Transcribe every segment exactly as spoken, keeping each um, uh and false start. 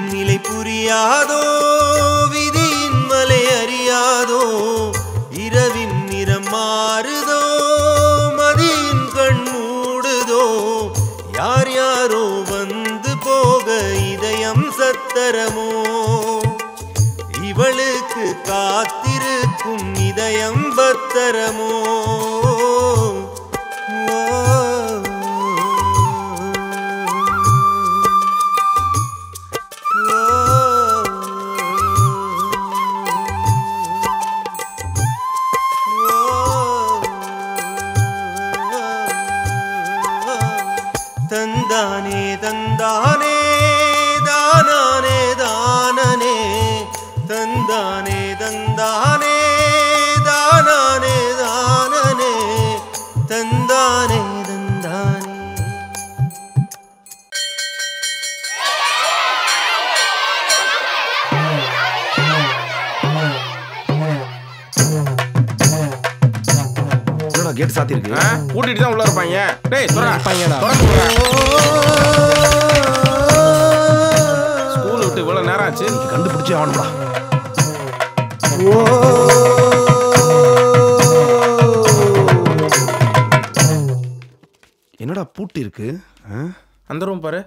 நிலை புரியாதோ விதியின் மலை அறியாதோ இரவின் நிறம் மாறுதோ மதியின் கண் மூடுதோ யார் யாரோ வந்து போக இதயம் சத்தரமோ இவளுக்கு காத்திருக்கும் இதயம் பத்தரமோ தந்தானே தந்தானே தானானே தானனே தந்தானே தந்தானே தானானே தானனே தந்தானே தந்தானே. கேட் சாத்தி இருக்கு. கூட்டிட்டு தான் உள்ள இருப்பாங்க. டேய் தொறடா பையனா. ஸ்கூல் விட்டு இவ்வளவு நேரம் ஆச்சு. நீ கண்டுபிடிச்சே ஆவணும்டா. என்னடா பூட்டி இருக்கு? அந்த ரூம் பாரு.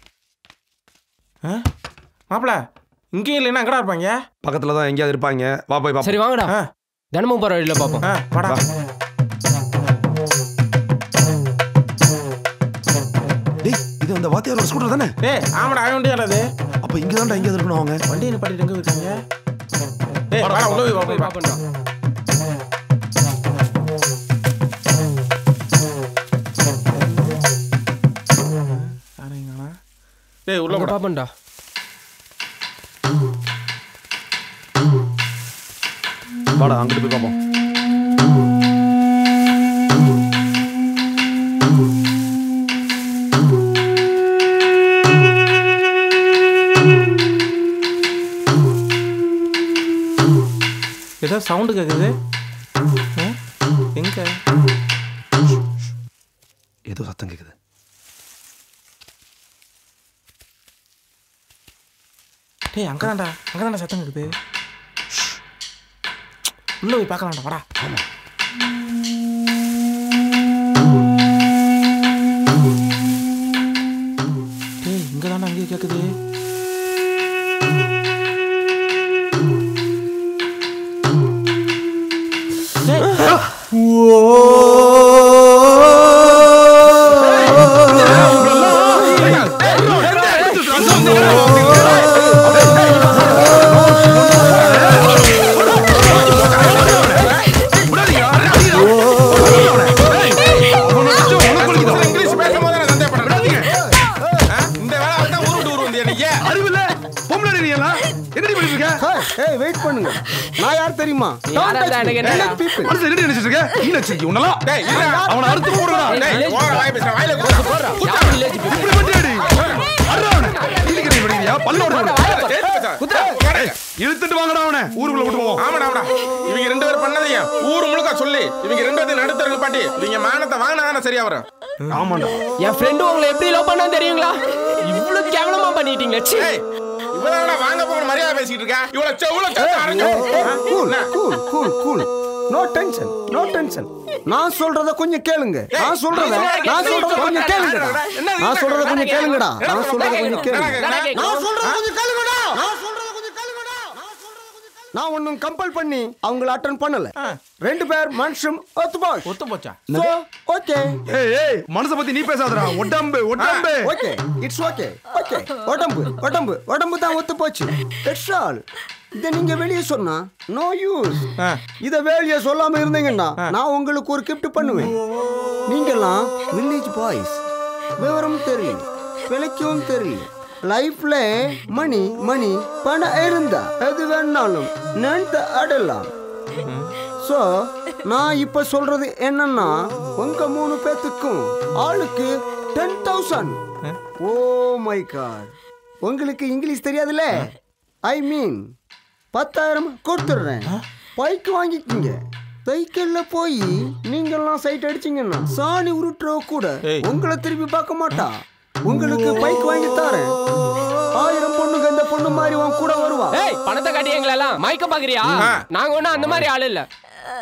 மாப்பிள இங்கே இல்லைன்னா எங்கடா இருப்பாங்க? பக்கத்துல தான் எங்கேயாவது இருப்பாங்க. வா போய் பாப்போம். சரி வாங்கடா. தினமும் போற வழியில பாப்போம். வாடா. டேய் இது அந்த வாத்தியாரோட ஸ்கூட்டர் தானே? டேய் ஆமாடா அவன் வண்டி ஆடாது. அப்ப இங்க தான்டா எங்க இருக்கணும் அவங்க. வண்டியை நிப்பாட்டிட்டு எங்க இருக்காங்க? டேய் வாடா உள்ள போய் பாப்போம் பாப்போம்டா. ஆறேங்கடா. டேய் உள்ள போடா பாப்போம்டா. வாடா அங்கிட்டு போய் பாப்போம். ஏதோ சவுண்டு கேக்குது. எங்க? ஏதோ சத்தம் கேக்குது. டேய் அங்கதான்டா அங்கதான்டா சத்தம் கேக்குது. உள்ள போய் பார்க்கலாம்டா வாடா. ஆமா. டேய் இங்கதான்டா அங்கே கேக்குது. நான் யார் தெரியுமா? அவனை அறுத்து போடுறா. இழுத்துட்டு வாங்கடா அவனை ஊருக்குள்ள விட்டு போவோம். ஆமாடா ஆமாடா இவங்க ரெண்டு பேரும் பண்ணதையும் ஊரு முழுக்க சொல்லி இவங்க ரெண்டு பேரும் நடுத்தருக்கு பாட்டி இவங்க மானத்தை வாங்கினா சரியா வரும். ஆமாண்டா என் ஃப்ரெண்டு உங்களை எப்படி லவ் பண்ணான்னு தெரியுங்களா? இவ்வளவு கேவலமா பண்ணிட்டீங்களே. சீ இவளா வாங்க போற மரியாதை பேசிட்டு இருக்க. இவள செவுல சத்தம் cool cool cool cool no tension no tension. நான் சொல்றத கொஞ்சம் கேளுங்க. நான் சொல்றத நான் சொல்றத கொஞ்சம் கேளுங்கடா. நான் சொல்றத கொஞ்சம் கேளுங்கடா. நான் சொல்றத கொஞ்சம் கேளுங்க. நான் சொல்றத கொஞ்சம் கேளுங்கடா. நான் சொல்றத கொஞ்சம் கேளுங்கடா. நான் சொல்றத கொஞ்சம் கேளுங்க. நான் ஒண்ணும் கம்பல் பண்ணி அவங்கள அட்டெண்ட் பண்ணல. ரெண்டு பேர் மனுஷம் ஒத்து போய் ஒத்து போச்சா? So okay. ஏய் ஏய் மனச பத்தி நீ பேசாதடா. உடம்பு உடம்பு. Okay it's okay okay. உடம்பு உடம்பு உடம்பு தான் ஒத்து போச்சு. It's all. இதை நீங்க வெளியே சொன்னா நோ யூஸ். இதை வெளியே சொல்லாம இருந்தீங்கன்னா நான் உங்களுக்கு ஒரு கிஃப்ட் பண்ணுவேன். நீங்கெல்லாம் வில்லேஜ் பாய்ஸ், விவரம் தெரியும், விலைக்கும் தெரியும். லைஃப்ல மணி மணி பணம் இருந்தா எது வேணாலும் நினைத்து ஆடலாம். சோ நான் இப்ப சொல்றது என்னன்னா உங்க மூணு பேத்துக்கும் ஆளுக்கு ten thousand. Oh my God, உங்களுக்கு இங்கிலீஷ் தெரியாதுல்ல? ஐ மீன் பத்தாயிரம் கொடுத்துடுறேன். பைக் வாங்கிக்கிங்க. சைக்கிள்ல போய் நீங்கெல்லாம் சைட் அடிச்சீங்கன்னா சாணி உருட்டுற கூட உங்களை திருப்பி பார்க்க மாட்டா. உங்களுக்கு பைக் வாங்கி தரேன். ஆயிரம் பொண்ணுங்க இந்த பொண்ணு மாதிரி உன் கூட வருவா. ஏய் பணத்தை காட்டி எங்களெல்லாம் மயக்க பாக்குறியா? நாங்க ஒண்ணும் அந்த மாதிரி ஆளு இல்ல.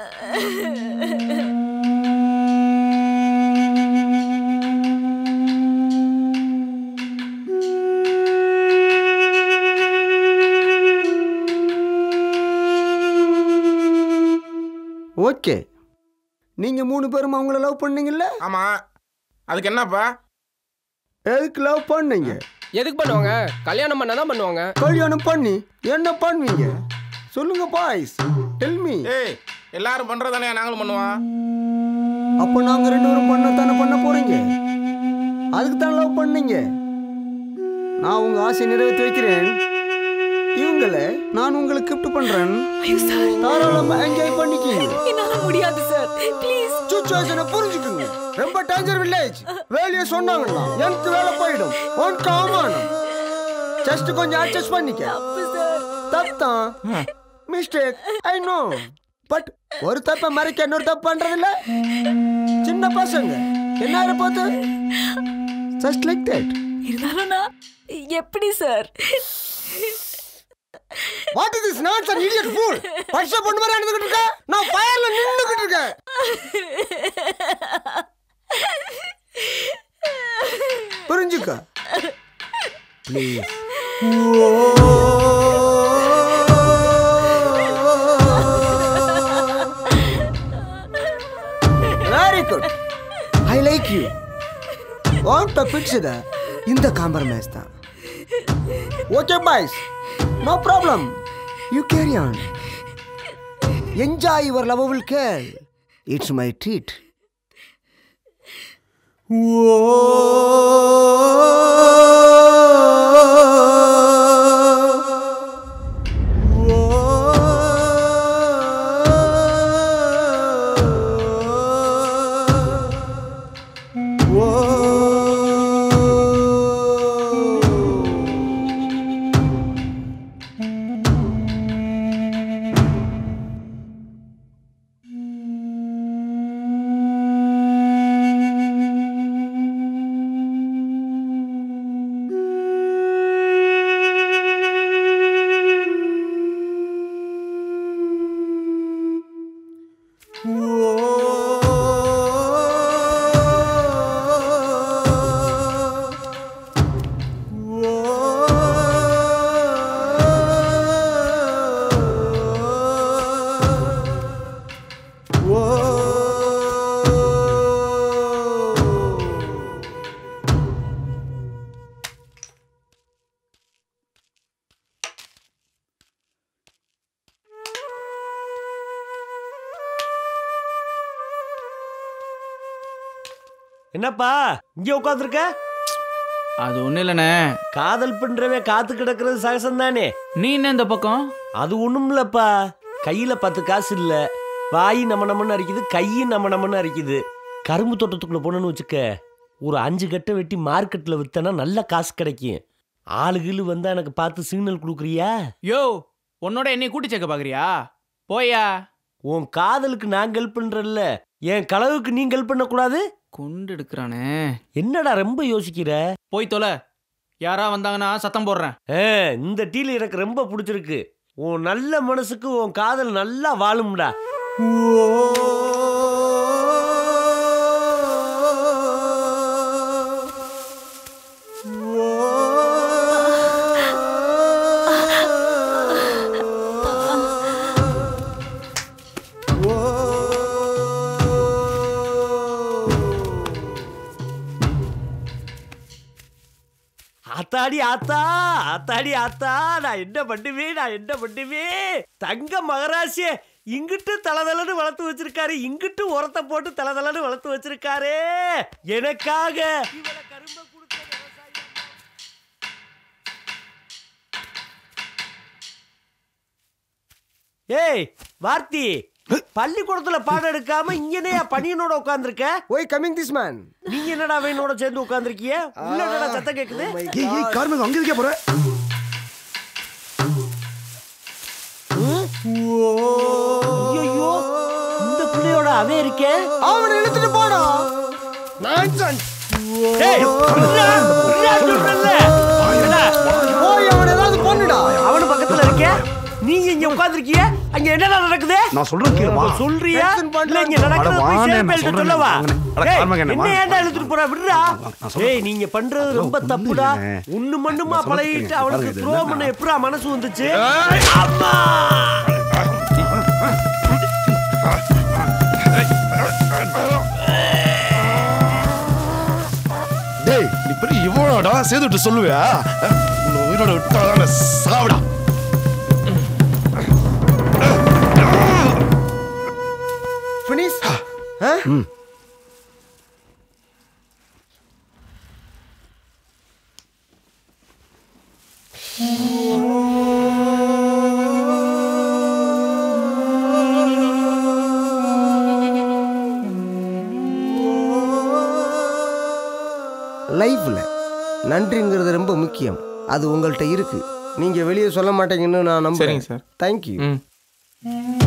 ஓகே, நீங்க மூணு பேரும் அவங்கள லவ் பண்ணீங்கல்ல? ஆமா. அதுக்கு என்னப்பா? எதுக்கு லவ் பண்ணீங்க? எதுக்கு பண்ணுவாங்க? கல்யாணம் பண்ணாதான் பண்ணுவாங்க. கல்யாணம் பண்ணி என்ன பண்ணுவீங்க சொல்லுங்க பாய்ஸ், டெல் மீ. ஏய் எல்லாரும் பண்றதானே நாங்களும் பண்ணுவோம். அப்ப நாங்க ரெண்டு பேரும் பண்ண தானே பண்ண போறீங்க. அதுக்கு தான் லவ் பண்ணீங்க. நான் உங்க ஆசை நிறைவேற்றி வைக்கிறேன். இவங்கள நான் உங்களுக்கு கிஃப்ட் பண்றேன். தாராளமா என்ஜாய் பண்ணிக்கீங்க. என்னால முடியாது சார், ப்ளீஸ். சிச்சுவேஷனை புரிஞ்சுக்குங்க. ரொம்ப டேஞ்சர் வில்லேஜ். வேலையை சொன்னாங்கன்னா எனக்கு வேலை போயிடும். ஒன் காமானம் ஜஸ்ட் கொஞ்சம் அட்ஜஸ்ட் பண்ணிக்க. தப்பு சார். தப்புதான், மிஸ்டேக், ஐ நோ. பட் ஒரு தப்பை மறைக்க இன்னொரு தப்பு பண்றதில்ல. சின்ன பசங்க என்ன இருப்பது ஜஸ்ட் லைக் தட். இருந்தாலும் நான் எப்படி sir? What is this nonsense, idiot fool? பச்சை பொண்ணு மாதிரி நடந்துக்கிட்டு இருக்க. நான் ஃபயர்ல நின்னுக்கிட்டு இருக்கேன். புரிஞ்சுக்க please. Very good, I like you. Want to fix the இந்த காம்ப்ரமைஸ் தான். Okay boys, no problem. You carry on. Enjoy your lovable girl. It's my treat. என்னப்பா இங்கே உட்காந்துருக்க? அது ஒன்றும் இல்லைண்ணே. காதல் பண்றவே காத்து கிடக்கிறது சகசம் தானே. நீ என்ன இந்த பக்கம்? அது ஒண்ணும் இல்லப்பா, கையில பத்து காசு இல்ல, வாய் நம்ம நம்மன்னு அரிக்குது, கையும் நம்ம நம்மன்னு அரிக்குது. கரும்பு தோட்டத்துக்குள்ள போனோன்னு வச்சுக்க, ஒரு அஞ்சு கட்டை வெட்டி மார்க்கெட்ல வித்தனா நல்ல காசு கிடைக்கும். ஆளுகளு வந்தா எனக்கு பார்த்து சிக்னல் கொடுக்குறியா? யோ, உன்னோட என்னை கூட்டி சேர்க்க பாக்குறியா? போயா. உன் காதலுக்கு நான் ஹெல்ப் பண்றேன்ல, என் களவுக்கு நீ ஹெல்ப் பண்ண கூடாது? கொண்டு எடுக்கிறானே. என்னடா ரொம்ப யோசிக்கிற? போய் தொலை. யாரா வந்தாங்கன்னா சத்தம் போடுறேன். இந்த டீல் எனக்கு ரொம்ப பிடிச்சிருக்கு. உன் நல்ல மனசுக்கு உன் காதல் நல்லா வாழும்டா. ஆத்தாடி ஆத்தா, ஆத்தாடி ஆத்தா, நான் என்ன பண்ணுவேன், நான் என்ன பண்ணுவேன்? தங்க மகராசியே, இங்கிட்டு தலதலன்னு வளர்த்து வச்சிருக்காரு, இங்கிட்டு உரத்தை போட்டு தலதலன்னு வளர்த்து வச்சிருக்காரு. எனக்காக இவளை கரும்ப கொடுத்த ஏய் வார்த்தி, பள்ளிக்கூடத்துல பாடம் எடுக்காம இங்கனே பணியனோட உட்கார்ந்துருக்க. ஓய் கமிங் திஸ் மேன். நீங்க என்னடா வேணோட சேர்ந்து உட்கார்ந்துருக்கீங்க? உள்ள என்னடா சத்தம் கேக்குது? ஏய் ஏய் கார்மேக அங்க இருக்கே போற. ஐயோ, இந்த புள்ளையோட அவன் இருக்கே. அவனை இழுத்துட்டு போடா. நான்சன். ஏய், புள்ளா, புள்ளா சொல்றல்ல. என்னடா? போய் அவனை ஏதாவது பண்ணுடா. நீங்க இங்க உட்கார்ந்திருக்கீங்க அங்க என்னடா நடக்குது நான் சொல்றேன் கேளுமா. சொல்றியா இல்ல இங்க நடக்குது போய் சேம்பேல்ட்ட சொல்லவா என்ன ஏன்டா இழுத்துட்டு போற விடுடா ஏய் நீங்க பண்றது ரொம்ப தப்புடா ஒண்ணு மண்ணுமா பழகிட்டு அவனுக்கு த்ரோ பண்ண எப்பறா மனசு வந்துச்சு அம்மா டேய் நீ பெரிய இவனோடா சேதுட்டு சொல்லுவியா உன்னை உயிரோட விட்டாதான் சாவடா. ஃபினிஷ் ஆ ம் லைஃப்ல நன்றிங்கிறது ரொம்ப முக்கியம். அது உங்கள்கிட்ட இருக்கு. நீங்க வெளியே சொல்ல மாட்டீங்கன்னு நான் நம்புறேன். சரிங்க சார். தேங்க்யூ.